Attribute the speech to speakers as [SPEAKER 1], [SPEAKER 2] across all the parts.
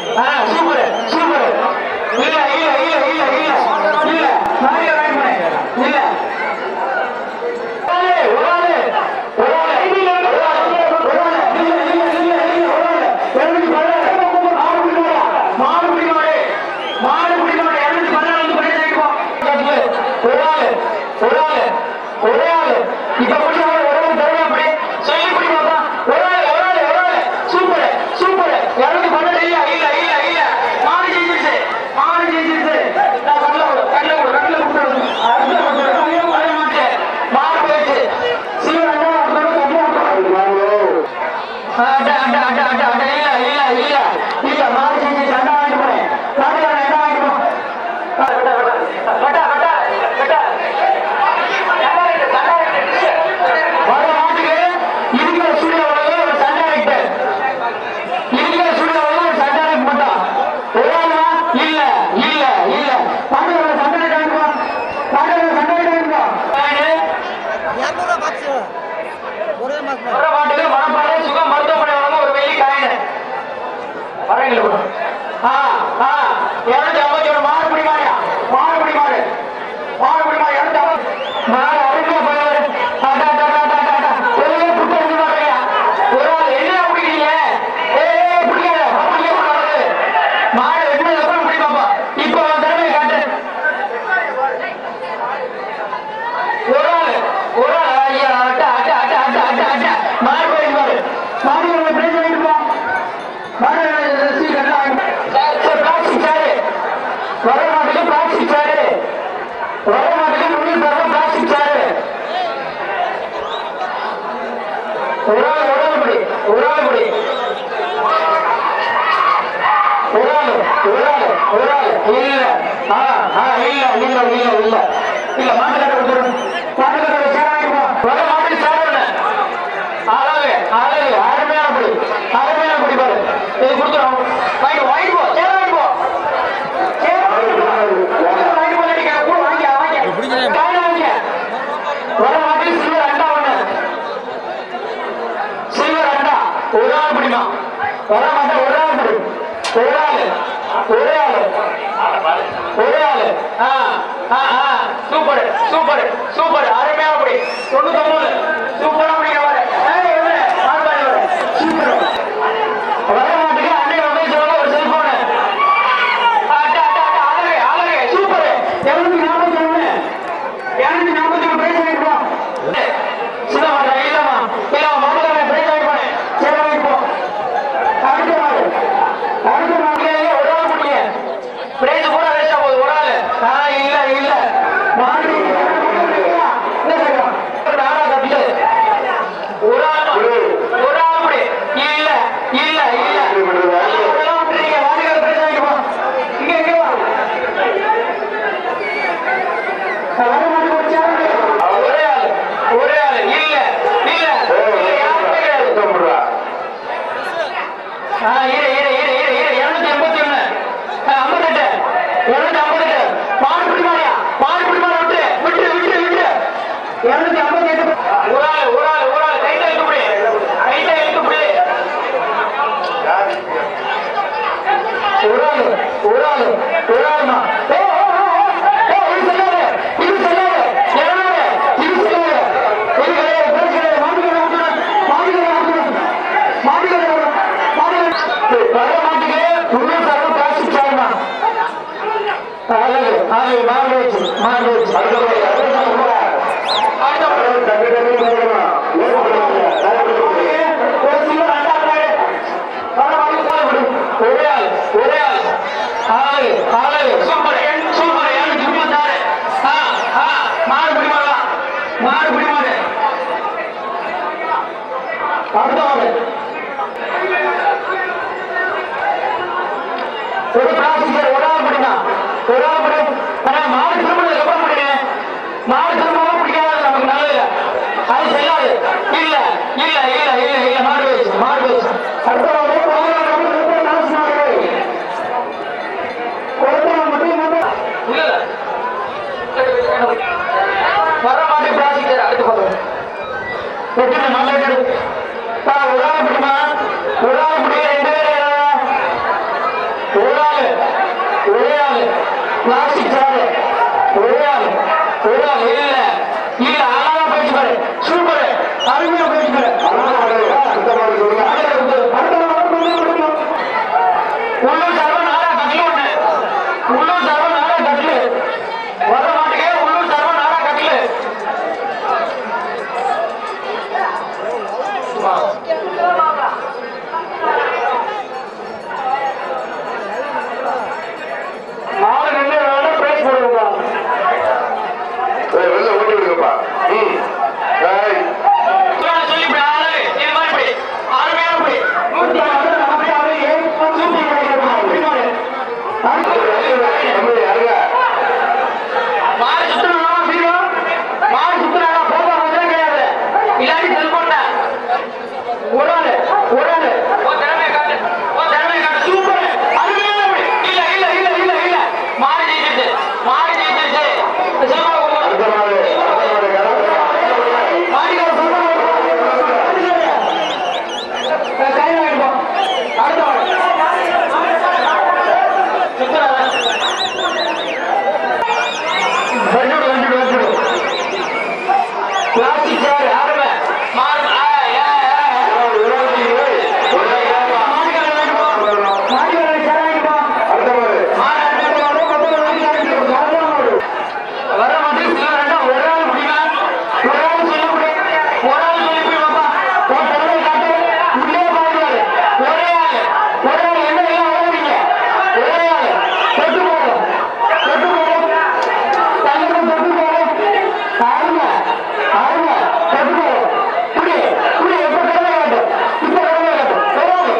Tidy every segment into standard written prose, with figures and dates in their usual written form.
[SPEAKER 1] Super super. இல்ல இல்ல இல்ல இல்ல இல்ல இல்ல நானே ரைட் பண்ணேன். இல்ல சூப்பர் சூப்பர் சூப்பர் அருமையா அப்படி 99 சூப்பரா அப்படிங்க வர வரமாட்டுக்கு அன்னைக்கு மொபைல் சொல்ல ஒரு செல்போனு அழகே சூப்பர் 241 பிரைஸ் வாங்கிப்போம் சின்னமா இல்லமா இல்லமா மாமல்ல பிரைஸ் வாங்கிப்போம் சரி வாங்கிப்போம் அடுத்த நாள் ஒரு ஆள் முடிய பிரைஸ் கூட வேஸ்டா போகுது ஒரு ஆள் இல்ல இல்ல மாறி மாடு திரும்ப பிடிக்காது நமக்கு நல்லது. அது பிளாஸ்டிக் சாரு ஒரே ஆள் இல்ல இல்ல அழகா போயிட்டு பாரு சூப்பர் அருமையா போயிட்டு பாரு உள்ளூர் சார்பா நாடா கட்லு ஒண்ணு உள்ளூர் சார்பா நாடா கட்லு வர மாட்டேங்க உள்ளூர் சார்பா நாடா கட்லு மாடு நின்று வேணா பிரைஸ் போடுங்க
[SPEAKER 2] வெளில ஓட்டி விடுங்கப்பா
[SPEAKER 1] சொல்லி இப்படி ஆளு இது மாதிரி இப்படி அருமையான இப்படி 156
[SPEAKER 2] யாருங்க
[SPEAKER 1] மாடு சுத்தணும்னா சீக்கிரம் மாடு சுத்தனா போக வந்தே கிடையாது இல்லாட்டி செல்போன் ஒரு ஆளு திறமையை காட்டு சூப்பர் அருமையான இப்படி இல்ல மாடு ஜெயிச்சிருச்சு செல்போன் பிளாஸ்டிக் சார் யாருமே வர மாதிரி ஒரு ஆள் முடியுமா ஒரு ஆள் சொல்லி போய்ப்பா காட்டு உள்ளே பாருவாரு ஒரே ஆள் என்ன எல்லாம் வளர்றீங்க ஒரே ஆள் தொட்டு போடும் தங்களுக்கு தொட்டு போடும் ஆருங்க தொட்டு போடும் புடி எப்ப கடமை காட்டும் இப்ப கடமை காட்டும்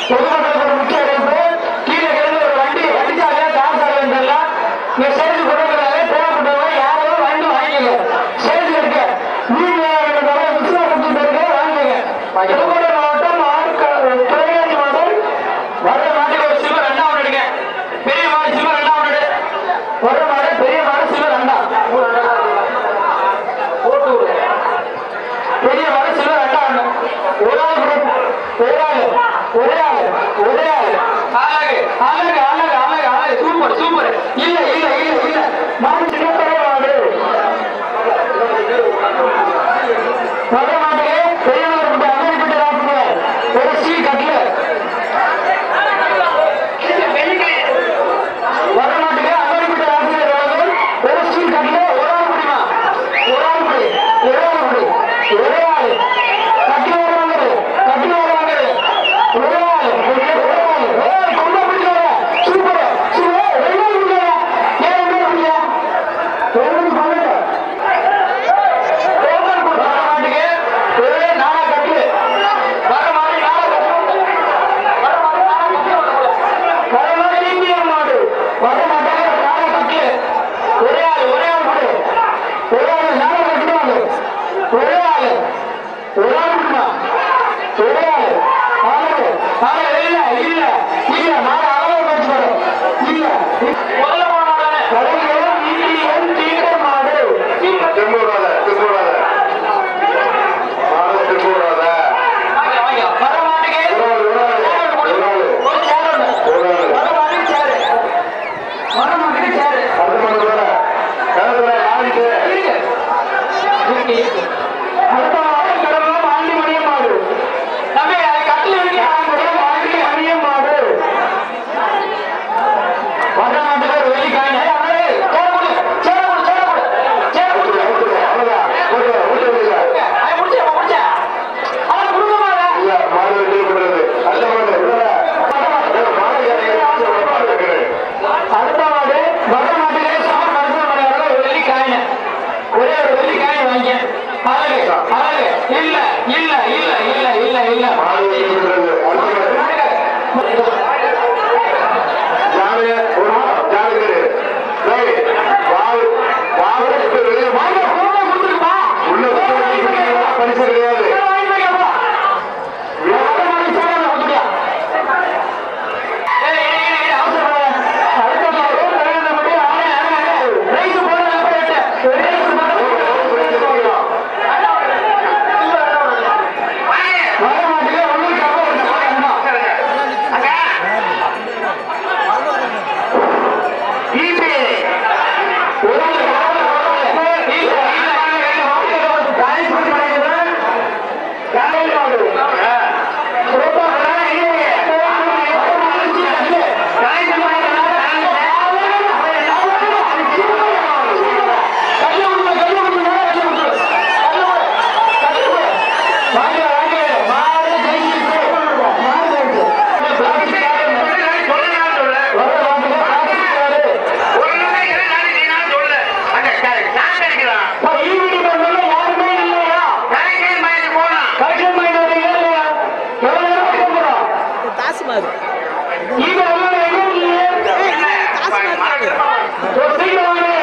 [SPEAKER 1] பொதுமக்களுக்கு ஒரு முக்கிய அறிவிப்பு. கீழே கிடந்து ஒரு வண்டி வண்டிச்சாலையா காசு தெரியல. இங்க சேர்த்து கொடுக்கறாங்க. தேவைப்பட்டவங்க யாரும் வாங்கி வாங்கிக்கல. சேர்த்து இருக்க நீங்க புதுக்கோட்டை மாவட்டம் துறையாட்சி மாவட்டம் வர மாட்டுக்கு ஒரு சில்வர் ரெண்டா ஒன்று எடுங்க. பெரிய மாடு சில்வர் ரெண்டா ஒன்று எடு. வர மாடு பெரிய மாடு சில்வர் ரெண்டா போட்டு விடு. பெரிய மாடு சில்வர் ரெண்டா ஒன்று. ஒரு ஆள் ஒரு ஆள் ஒரே ஆள் ஒரே ஆள். அழகு அழகு அழகு அழகு அழகு சூப்பர் சூப்பர். இல்ல இல்ல இல்ல இல்ல மாடு சின்னப்படைய மாடு வர மாட்டுக்கு பெரிய ஒரு ஸ்டீல் கட்ல வரமாட்டுக்கு அமெரிக்க ஆசிரியர் ஒரு ஸ்டீல் கட்ல ஒரு ஆள் முடியுமா? ஒரு ஆள் முடி ஒரே ஆள் முடி ஒரே ஆள் கட்டி வருவாங்க கட்டி வருவாங்க ஒரே ஆள் கொள்ள முடியல. சூப்பர் சூப்பர் ரெண்டு முடியல. ஏன் ரெண்டு முடியல? ரெண்டு பண்ணல. வரமாட்டுக்கு ஒரே நாளா கட்டு ஒரே ஆள் ஒரே ஆள் கொடு. ஒரே ஆள் நாளை கட்டுவாங்க. ஒரே ஆள் ஒரு ஆள் கொடுமா? ஒரே ஆள் ஆளு ஆளு இல்ல இல்ல இல்ல நாளை அளவு பேச்சு இல்ல முதல்ல மாடு கடையில் இந்தியன் தீவிர மாடு திரும்பூராத திரும்பூராத மாடு திரும்பூராத வர மாட்டுக்கு இல்ல இல்ல இல்ல இல்ல இல்ல இல்ல பரிசு கிடையாது. சீக்கிரம்